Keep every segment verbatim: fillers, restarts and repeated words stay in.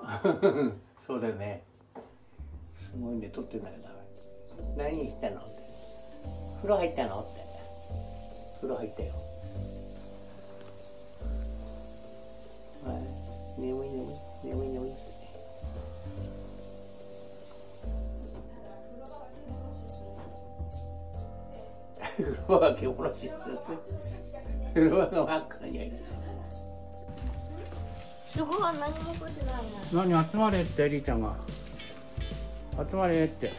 そうだよね。すごいね、撮ってんだけど。何したのって。風呂入ったのって。風呂入ったよ。はい、眠い眠い眠い眠いって。風呂は獣しす風呂は真っ赤に入って。 すごい何も食ってないな。何集まれってリーちゃんが集まれって。はい、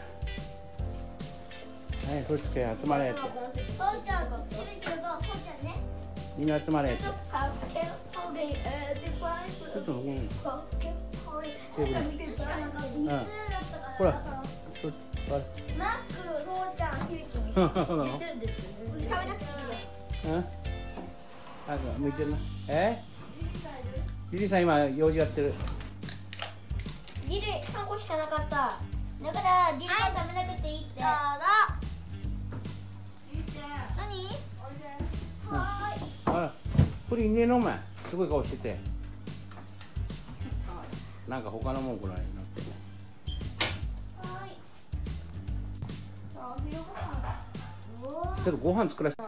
そっちで集まれって。 父ちゃんが来てるけど、父ちゃんね。 みんな集まれって。ちょっとごめん。うん。ほら。そっち。 マック、父ちゃん、ひるきに。 そうなの？ 食べなくていいよ。 うん。あ、向いてるな。え？リリーさん今用事やってる。 リリさんこしかなかった。だからリリは食べなくていいって。どうぞ。何？はーい。 あら、プリンねえのお前。すごい顔してて。なんか他のもんくらいなって。 はーい。 ちょっとご飯作らせて。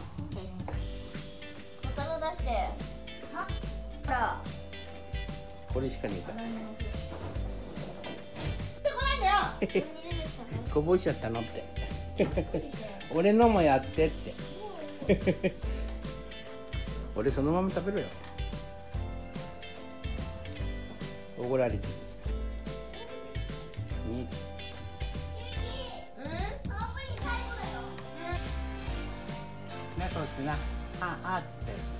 お皿出して。ほら。 これしかねえから。 何こぼしちゃったのって。俺のもやってって。俺そのまま食べろよ。おごられてる。に。 うん？オープニング最後だよ。 ね、そうしてな。あ、あって。